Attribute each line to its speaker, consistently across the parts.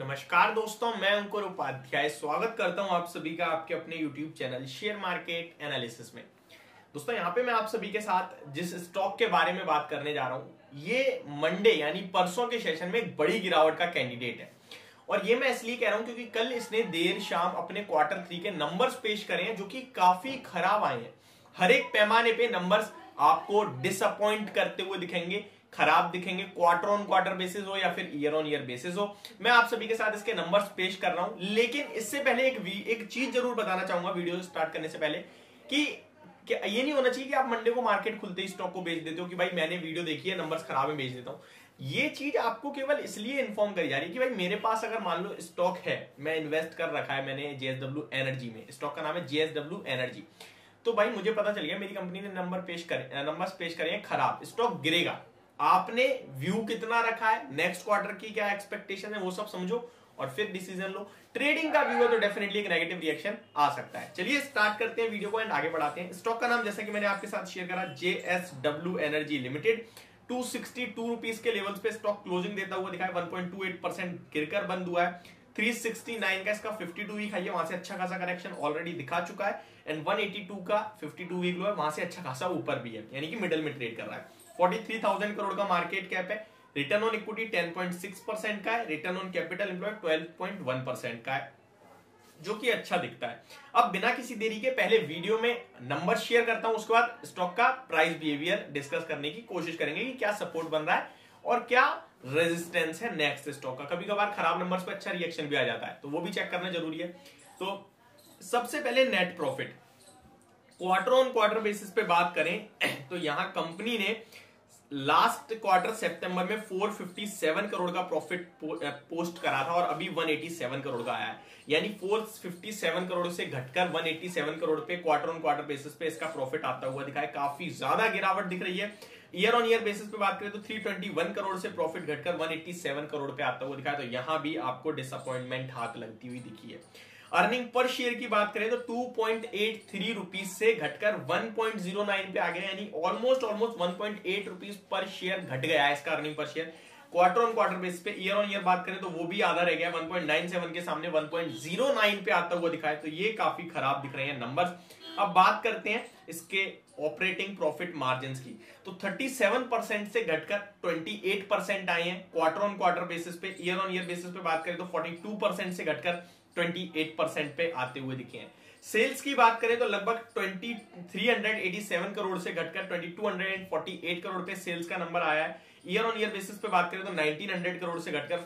Speaker 1: नमस्कार दोस्तों, मैं अंकुर उपाध्याय स्वागत करता हूं आप सभी का आपके अपने YouTube channel share market analysis में। दोस्तों यहां पे मैं आप सभी के साथ जिस स्टॉक के बारे में बात करने जा रहा हूं, ये मंडे यानी परसों के सेशन में एक बड़ी गिरावट का कैंडिडेट है। और ये मैं इसलिए कह रहा हूं क्योंकि कल इसने देर शाम अपने क्वार्टर 3 के नंबर्स पेश करे हैं जो कि काफी खराब आए हैं। हर एक पैमाने पे नंबर्स आपको डिसअपॉइंट करते हुए दिखेंगे, खराब दिखेंगे, क्वार्टर ऑन क्वार्टर बेसिस हो या फिर ईयर ऑन ईयर बेसिस हो। मैं आप सभी के साथ इसके नंबर्स पेश कर रहा हूं, लेकिन इससे पहले एक चीज जरूर बताना चाहूंगा वीडियो स्टार्ट करने से पहले कि ये नहीं होना चाहिए कि आप मंडे को मार्केट खुलते ही स्टॉक को बेच देते हो कि भाई मैंने वीडियो देखी है, नंबर्स खराब है, बेच देता हूं। ये चीज आपको केवल इसलिए इन्फॉर्म करी जा रही है कि भाई मेरे पास अगर मान लो स्टॉक है, मैं इन्वेस्ट कर रखा है मैंने जेएसडब्ल्यू एनर्जी में, स्टॉक का नाम है जेएसडब्ल्यू एनर्जी, तो भाई मुझे पता चल गया मेरी कंपनी ने नंबर्स पेश करे हैं खराब, स्टॉक गिरेगा। आपने व्यू कितना रखा है, नेक्स्ट क्वार्टर की क्या एक्सपेक्टेशन है, वो सब समझो और फिर डिसीजन लो। ट्रेडिंग का व्यू है तो डेफिनेटली एक नेगेटिव रिएक्शन आ सकता है। चलिए स्टार्ट करते हैं वीडियो को एंड आगे बढ़ाते हैं। स्टॉक का नाम जैसा कि मैंने आपके साथ शेयर करा, जेएसडब्ल्यू एनर्जी लिमिटेड। 262 रुपीज के लेवल्स पे स्टॉक क्लोजिंग देता हुआ दिखा है, 1.28% गिरकर बंद हुआ है। 369 का इसका 52 वीक हाई है, वहां से अच्छा खासा करेक्शन ऑलरेडी दिखा चुका है। एंड 182 का 52 वीक लो है, वहां से अच्छा खासा ऊपर भी है, यानी कि मिडिल में ट्रेड कर रहा है। 43,000 करोड़ का मार्केट कैप है। रिटर्न ऑन इक्विटी 10.6% का है, रिटर्न ऑन कैपिटल एम्प्लॉयड 12.1% का है, जो कि अच्छा दिखता है। अब बिना किसी देरी के पहले वीडियो में नंबर शेयर करता हूं, उसके बाद स्टॉक का प्राइस बिहेवियर डिस्कस करने की कोशिश करेंगे कि क्या सपोर्ट बन रहा है और क्या रेजिस्टेंस है नेक्स्ट स्टॉक का। कभी कभार खराब नंबर्स पे अच्छा रिएक्शन भी आ जाता है, तो वो भी चेक करना जरूरी है। तो सबसे पहले net profit, quarter on quarter basis पे बात करें तो यहां कंपनी ने लास्ट क्वार्टर सितंबर में 457 करोड़ का प्रॉफिट पोस्ट करा था और अभी 187 करोड़ का आया है, यानी 457 करोड़ से घटकर 187 करोड़ पे क्वार्टर ऑन क्वार्टर बेसिस पे इसका प्रॉफिट आता हुआ दिखा है। काफी ज्यादा गिरावट दिख रही है। ईयर ऑन ईयर बेसिस पे बात करें तो 321 करोड़ से प्रॉफिट घटकर 187 करोड़ पे आता हुआ दिखा है, तो यहां भी आपको डिसअपॉइंटमेंट हाथ लगती हुई दिखी है। अर्निंग पर शेयर की बात करें तो 2.83 रुपीज से घटकर 1.09 पे आ गया, यानी ऑलमोस्ट 1.8 रुपीज पर शेयर घट गया है इसका earning per share. Quarter on quarter base पे ईयर ऑन ईयर बात करें तो वो भी आधा रह गया, 1.97 के सामने 1.09 पे आता हुआ दिखा है, तो ये काफी खराब दिख रहे हैं नंबर्स। अब बात करते हैं इसके ऑपरेटिंग प्रॉफिट मार्जिन की, तो 37% से घटकर 28% आए हैं क्वार्टर ऑन क्वार्टर बेसिस पे। ईयर ऑन ईयर बेसिस पे बात करें तो 42% से घटकर 28% पे आते हुए दिखे हैं। सेल्स की बात करें तो लगभग 387 करोड़ से घटकर 2248 करोड़ पे सेल्स का नंबर आया है। ईयर ऑन ईयर बेसिस पे बात करें तो 1900 करोड़ से घटकर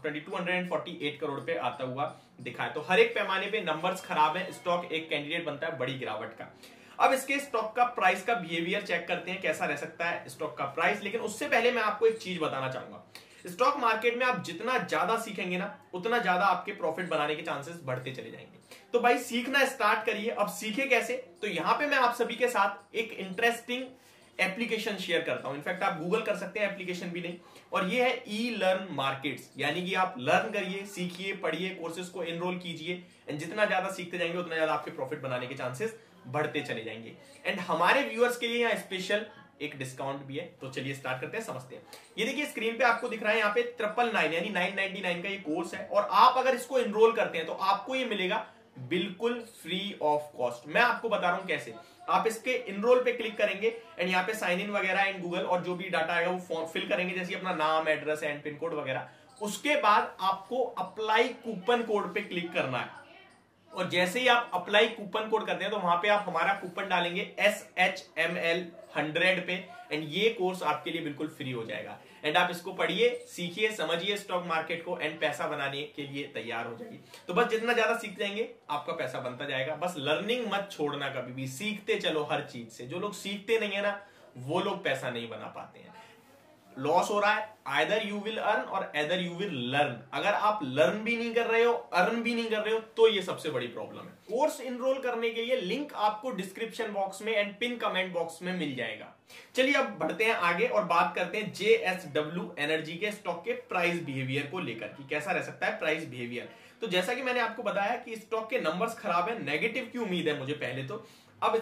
Speaker 1: 2248 करोड़ पे आता हुआ दिखा है। तो हर एक पैमाने पे नंबर्स खराब है, स्टॉक एक कैंडिडेट बनता है बड़ी गिरावट का। अब इसके स्टॉक का प्राइस का बिहेवियर चेक करते हैं, कैसा रह सकता है स्टॉक का प्राइस। लेकिन उससे पहले मैं आपको एक चीज बताना चाहूंगा, स्टॉक मार्केट में आप जितना ज्यादा सीखेंगे ना, उतना ज्यादा आपके प्रॉफिट बनाने के चांसेस बढ़ते चले जाएंगे। तो भाई सीखना स्टार्ट करिए। अब सीखे कैसे, तो यहां पे मैं आप सभी के साथ एक इंटरेस्टिंग एप्लीकेशन शेयर करता हूं। इनफैक्ट आप गूगल कर सकते हैं, एप्लीकेशन भी नहीं, और ये है ई लर्न मार्केट्स, यानी कि आप लर्न करिए, सीखिए, पढ़िए, कोर्सेज को एनरोल कीजिए, एंड जितना ज्यादा सीखते जाएंगे उतना ज्यादा आपके प्रॉफिट बनाने के चांसेस बढ़ते चले जाएंगे। एंड हमारे व्यूअर्स के लिए यहाँ स्पेशल एक डिस्काउंट भी है, तो चलिए स्टार्ट करते हैं, समझते हैं। ये देखिए स्क्रीन पे आपको दिख रहा है यहाँ पे 999 यानी 999 का ये कोर्स है, और आप अगर इसको एनरोल करते हैं तो आपको ये मिलेगा बिल्कुल फ्री ऑफ कॉस्ट। मैं आपको बता रहा हूं कैसे। आप इसके इनरोल पे क्लिक करेंगे एंड यहाँ पे साइन इन वगैरह एंड गूगल और जो भी डाटा आएगा वो फिल करेंगे, जैसे अपना नाम, एड्रेस एंड पिन कोड वगैरह। उसके बाद आपको अप्लाई कूपन कोड पे क्लिक करना है, और जैसे ही आप अप्लाई कूपन कोड करते हैं तो वहां पे आप हमारा कूपन डालेंगे SHML 100 पे, एंड ये कोर्स आपके लिए बिल्कुल फ्री हो जाएगा। एंड आप इसको पढ़िए, सीखिए, समझिए स्टॉक मार्केट को, एंड पैसा बनाने के लिए तैयार हो जाइए। तो बस जितना ज्यादा सीख जाएंगे आपका पैसा बनता जाएगा। बस लर्निंग मत छोड़ना कभी भी, सीखते चलो हर चीज से। जो लोग सीखते नहीं है ना, वो लोग पैसा नहीं बना पाते हैं। लॉस हो रहा है, आइदर यू विल अर्न और आइदर यू विल लर्न। अगर आप लर्न भी नहीं कर रहे हो, अर्न भी नहीं कर रहे हो, तो ये सबसे बड़ी प्रॉब्लम है। कोर्स इनरोल करने के लिए लिंक आपको डिस्क्रिप्शन बॉक्स में एंड पिन कमेंट बॉक्स में मिल जाएगा। चलिए अब बढ़ते हैं आगे और बात करते हैं जेएसडब्ल्यू एनर्जी के स्टॉक के प्राइस बिहेवियर को लेकर कि कैसा रह सकता है प्राइस बिहेवियर। तो जैसा कि मैंने आपको बताया कि स्टॉक के नंबर्स खराब है, नेगेटिव की उम्मीद है मुझे पहले तो। अब स्टॉक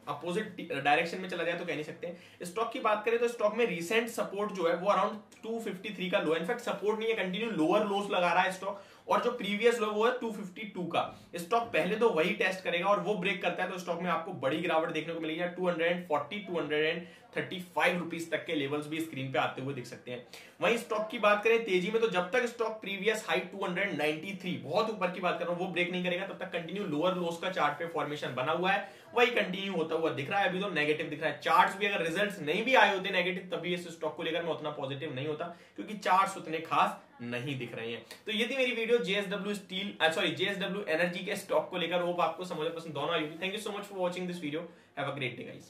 Speaker 1: अपोजिट डायरेक्शन में चला जाए तो कह नहीं सकते। स्टॉक की बात करें तो स्टॉक में रिसेंट सपोर्ट जो है वो अराउंड 253 का लो, इनफैक्ट सपोर्ट नहीं है, कंटिन्यू लोअर लोस लगा रहा है स्टॉक, और जो प्रीवियस लो वो है 252 का। स्टॉक पहले तो वही टेस्ट करेगा और वो ब्रेक करता है तो स्टॉक में आपको बड़ी गिरावट देखने को मिलेगी। 240 235 रुपीज तक के लेवल्स भी स्क्रीन पे आते हुए दिख सकते हैं। वहीं स्टॉक की बात करें तेजी में, तो जब तक स्टॉक प्रीवियस हाई 293 बहुत ऊपर की बात कर रहा हूं वो ब्रेक नहीं करेगा तब तक कंटिन्यू लोअर लोस का चार्ट पे फॉर्मेशन बना हुआ है, वही कंटिन्यू होता हुआ दिख रहा है। अभी तो नेगेटिव दिख रहा है, चार्ट्स भी अगर रिजल्ट्स नहीं भी आए होते नेगेटिव तभी इस स्टॉक को लेकर मैं उतना पॉजिटिव नहीं होता, क्योंकि चार्ट्स उतने खास नहीं दिख रहे हैं। तो ये थी मेरी वीडियो जेएसडब्ल्यू एनर्जी के स्टॉक को लेकर। होप आपको समझ पसंद दोनों आई होगी। Thank you so much for watching this video. Have a great day guys.